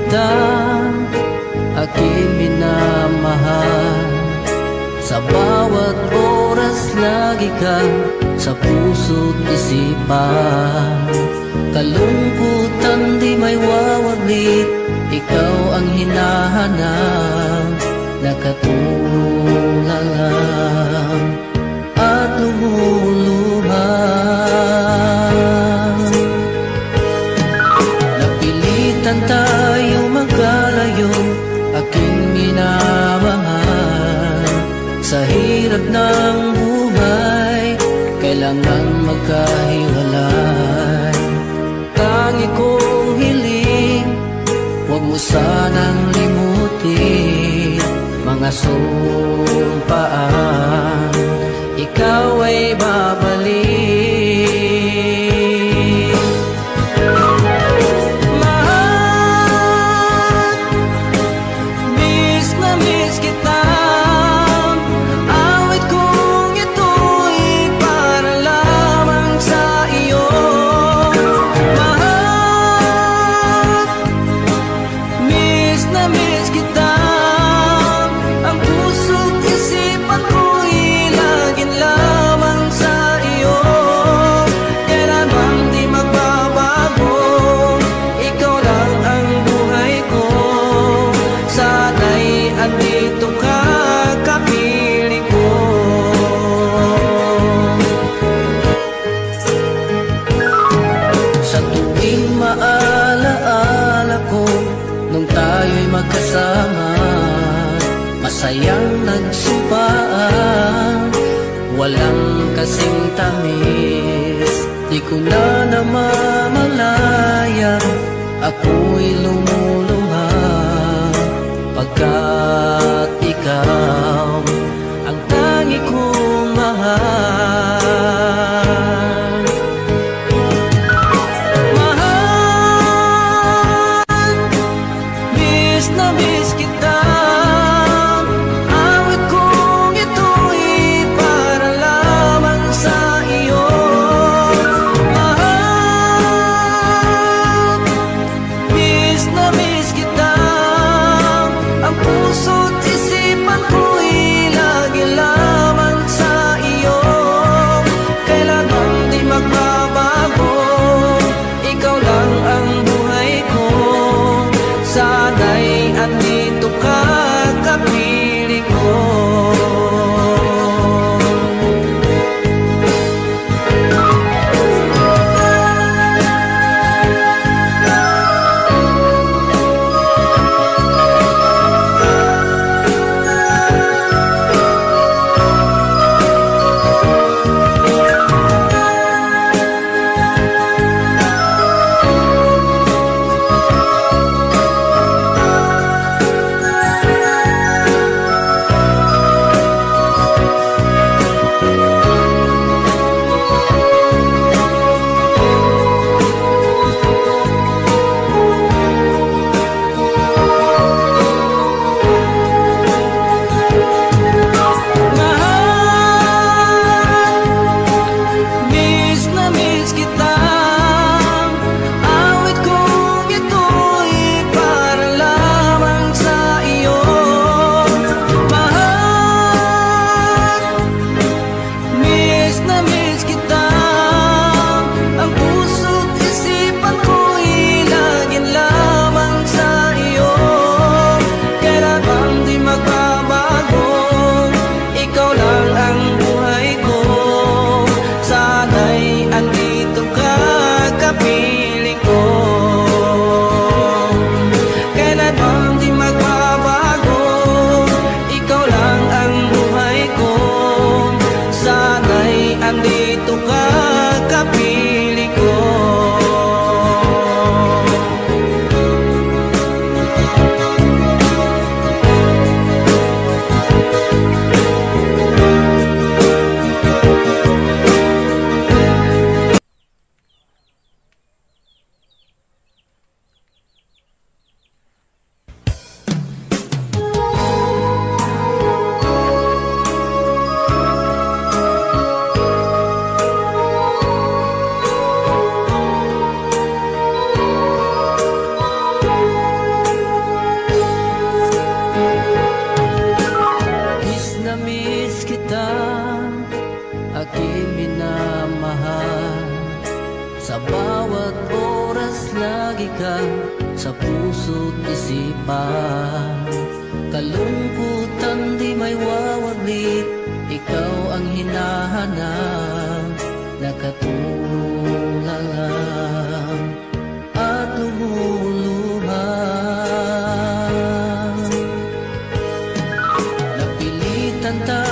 kita, aking minamahal. Sa bawat oras lagi ka sa puso't isipan. Kalungkutan di may wawaglit, ikaw ang hinahanap. Nakatulalang at lumuluhan. Napilitan tayo magkalayo, aking minamahal. Sa hirap ng buhay, kailangan magkahiwalay. Tangi kong hiling, huwag mo sanang limutin mga sumpaan, ikaw ay babalik. Mahal, miss na miss kita. Awit kong ito'y para lamang sa iyo. Mahal, miss na miss kita. Magkasama, masayang nagsumpaan, walang kasing tamis. Di ko na namamalayan, ako'y lumuluha, pagkat ikaw ang tangi kong mahal. Na miss kita, awit kong ito'y para lamang sa iyo. Mahal, miss na miss kita. Ang puso't isipan ko'y lagi lamang sa iyo. Kailanman di magbabago, ikaw lang ang buhay ko. Sana'y andito ka. isipan. Kalungkutan di may wawaglit, ikaw ang hinahanap, nakatulala at lumuluhan. Napilitan tayo